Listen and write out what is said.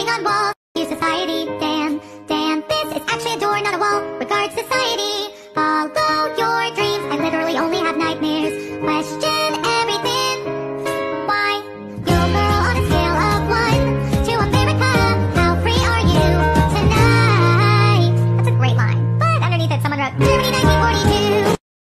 writing on walls. View society, Dan, this is actually a door, not a wall. Regard society.